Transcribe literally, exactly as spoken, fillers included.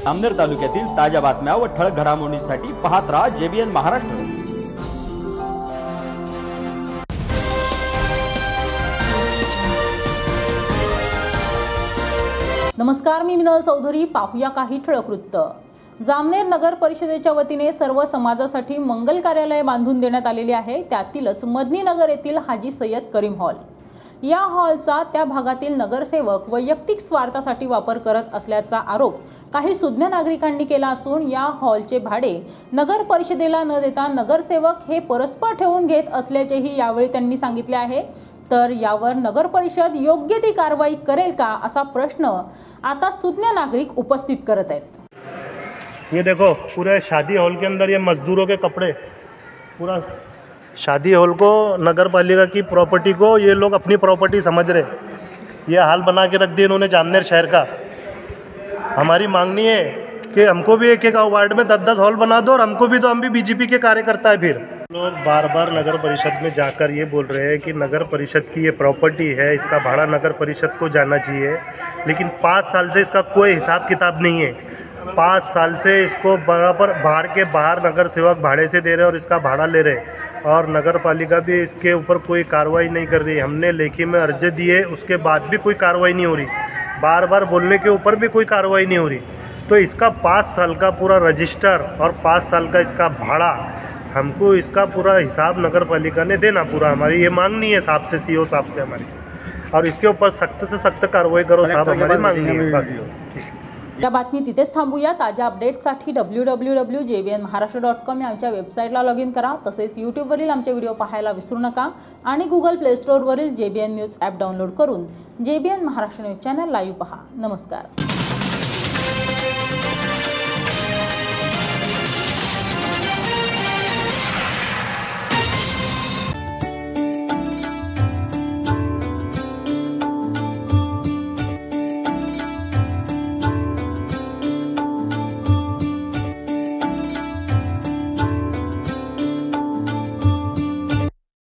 जामनेर तालुक्यातील ताज्या बातम्या व ठळक घडामोडींसाठी पाहत राहा जेबीएन महाराष्ट्र। नमस्कार, मी मिनल चौधरी। पाहूया काही ठळक वृत्त। जामनेर नगर परिषदेच्या वतीने सर्व समाजासाठी मंगल कार्यालय बांधून देण्यात आलेले आहे। त्यातीलच मदनी नगर येथील हाजी सय्यद करीम हॉल या हॉलचा त्या भागातील नगरसेवक वैयक्तिक स्वार्थासाठी वापर करत असल्याचा आरोप काही सुज्ञ नागरिकांनी केला असून या हॉलचे भाडे नगर परिषदेला न देता नगरसेवक हे परस्पर ठेवून घेत असल्याचेही यावेळी त्यांनी सांगितले आहे। तर यावर नगर परिषद योग्य ती कारवाई करेल का असा प्रश्न आता सुज्ञ नागरिक उपस्थित करत आहेत। ये देखो, पूरे शादी हॉल के अंदर ये मजदूरों के कपड़े, पूरा शादी हॉल को नगर पालिका की प्रॉपर्टी को ये लोग अपनी प्रॉपर्टी समझ रहे। ये हाल बना के रख दिए इन्होंने जामनेर शहर का। हमारी मांगनी है कि हमको भी एक एक वार्ड में दस दस हॉल बना दो और हमको भी तो, हम भी बीजेपी के कार्यकर्ता है। फिर लोग बार बार नगर परिषद में जाकर ये बोल रहे हैं कि नगर परिषद की ये प्रॉपर्टी है, इसका भाड़ा नगर परिषद को जाना चाहिए, लेकिन पाँच साल से इसका कोई हिसाब किताब नहीं है। पाँच साल से इसको बराबर बाहर के बाहर नगर सेवक भाड़े से दे रहे और इसका भाड़ा ले रहे और नगर पालिका भी इसके ऊपर कोई कार्रवाई नहीं कर रही। हमने लेखी में अर्जी दिए, उसके बाद भी कोई कार्रवाई नहीं हो रही। बार बार बोलने के ऊपर भी कोई कार्रवाई नहीं हो रही। तो इसका पाँच साल का पूरा रजिस्टर और पाँच साल का इसका भाड़ा, हमको इसका पूरा हिसाब नगर पालिका ने देना पूरा। हमारी ये मांगनी है साहब से, सीओ साहब से हमारी, और इसके ऊपर सख्त से सख्त कार्रवाई करो साहब, हमारी मांगनी है बस। या बातमी तिथेच थांबूया। ताज्या अपडेट्ससाठी W W W dot J B N Maharashtra dot com या आमच्या वेबसाईटला लॉग इन करा। तसेच यूट्यूबवरील आमचे व्हिडिओ पाहायला विसरू नका आणि गुगल प्ले स्टोअरवरील J B N news app download करून J B N Maharashtra news channel live पहा। नमस्कार।